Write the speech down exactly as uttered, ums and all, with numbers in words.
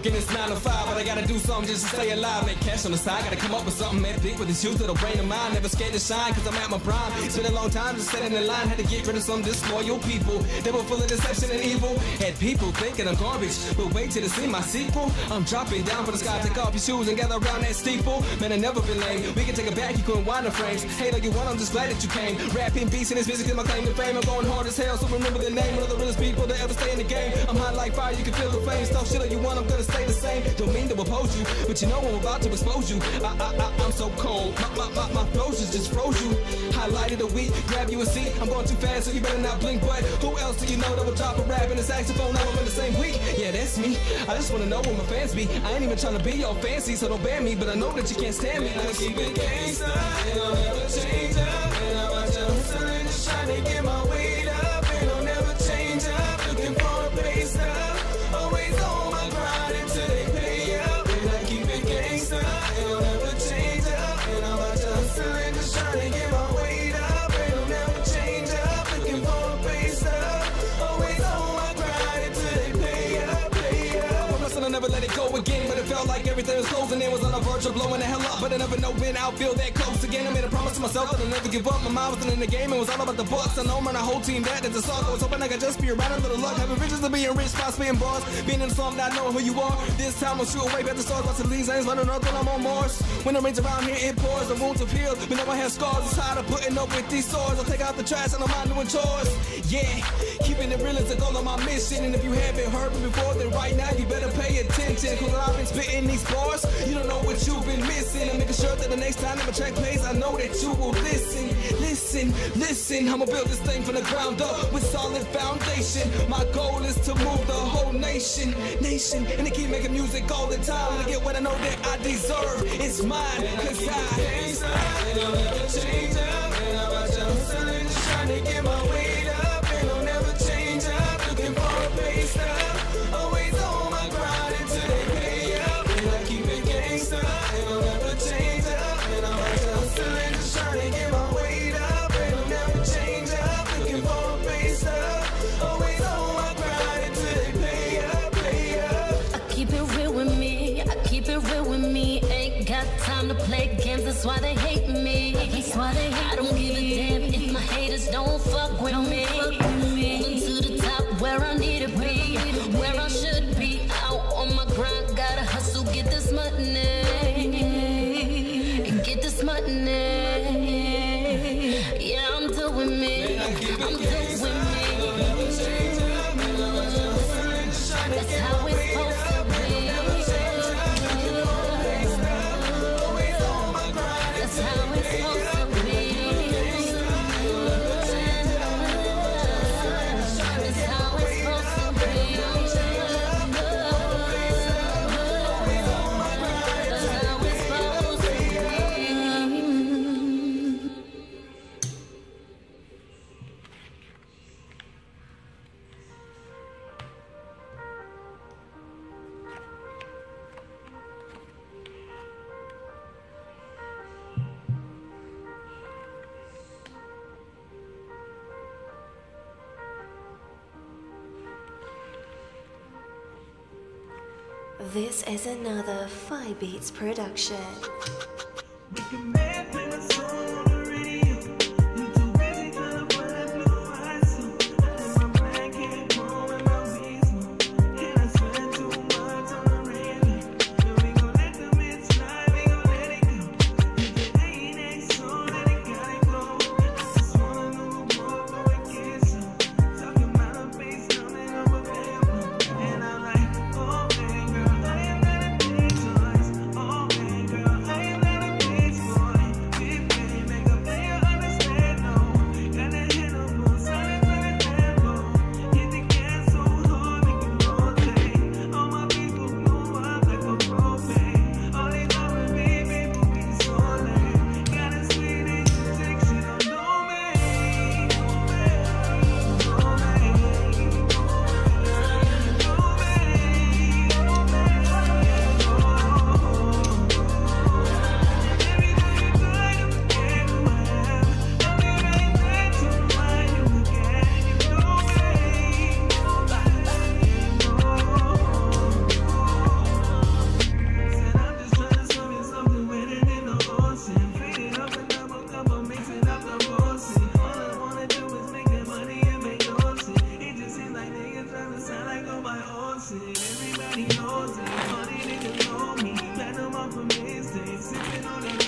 working this nine to five, but I gotta do something just to stay alive. Make cash on the side, gotta come up with something epic with this youth little brain of mine. Never scared to shine, cause I'm at my prime. It's been a long time just standing in line, had to get rid of some disloyal people. They were full of deception and evil. Had people thinking I'm garbage, but wait till they see my sequel. I'm dropping down for the sky, take off your shoes and gather around that steeple. Man, I never been lame. We can take it back, you couldn't wind the frames. Hey, like you want, I'm just glad that you came. Rapping beats in this music is my claim to fame. I'm going hard as hell, so remember the name of the realest people that ever stay in the game. I'm hot like fire, you can feel the flame. Stuff shit like you want, I'm gonna stay the same. Don't mean to oppose you, but you know I'm about to expose you. I, I, I, I'm so cold, my, my, my, my flows just froze you. Highlighted a week, grab you a seat. I'm going too fast, so you better not blink. But who else do you know that will drop a rap in a saxophone album in the same week? Yeah, that's me. I just wanna know where my fans be. I ain't even trying to be all fancy, so don't ban me. But I know that you can't stand me. And I keep it gangsta, and I'll never change up. And I'm out here hustling, just trying to get my weight up. And I'll never change up, looking for a pay stub. Always on my grind until they pay up. And I keep it gangsta, and I'll never change up. And I'm out here hustling, just trying to get my weight up. And I'll never change up, looking for a pay stub. Always on my grind until they pay up, pay up. I'm I'll never let it go again, but it felt like everything was closing. It was on the verge of blowing the hell up, but I never know when I'll feel that close again. I made a promise to myself that I'll never give up. My mind wasn't in the game, it was all about the bucks. I know I'm on a whole team that is a song. I was hoping I could just be around a little luck. Having visions of being rich, by spitting bars, being in the song, not knowing who you are. This time I'll shoot away at the stars, watching these lanes, running up when I'm on Mars. When it rains around here, it pours. The wounds have healed, but now I have scars. I'm tired of putting up with these swords. I'll take out the trash and I'm out doing chores. Yeah, keeping it real is a goal of my mission. And if you haven't heard me before, then right now you better pay attention. Cause when I've been spitting these bars, you don't know what you've been missing. I'm making sure that the next time that my track plays, I know that you will listen. Listen, listen, I'ma build this thing from the ground up with solid foundation. My goal is to move the whole nation, nation, and to keep making music all the time. To get what I know that I deserve, it's mine, cause I gangsta, and I'll never change up. And I'm out here hustling, just trying to get my weight up. And I'll never change up, looking for a pay stub. Always on my grind until they pay up. And I keep it gangsta, and I'll never change up. And I'm out here hustling, just trying to get my weight up. And I'll never change up, looking for a pay stub. Always on my grind until they pay up, pay up. I keep it real with me, I keep it real with me. Ain't got time to play games, that's why they hate me. That's why they hate I don't give a damn if my haters don't fuck with me. Moving to the top where I need to be, where I should be. Out on my grind, gotta hustle, get this money, get this money. Yeah, I'm doing me, I'm doing me. That's how it's supposed to be. That's how it's supposed to be. That's how it's supposed to be. That's how it's supposed to be. This is another Five Beats production. Wednesday, sipping on that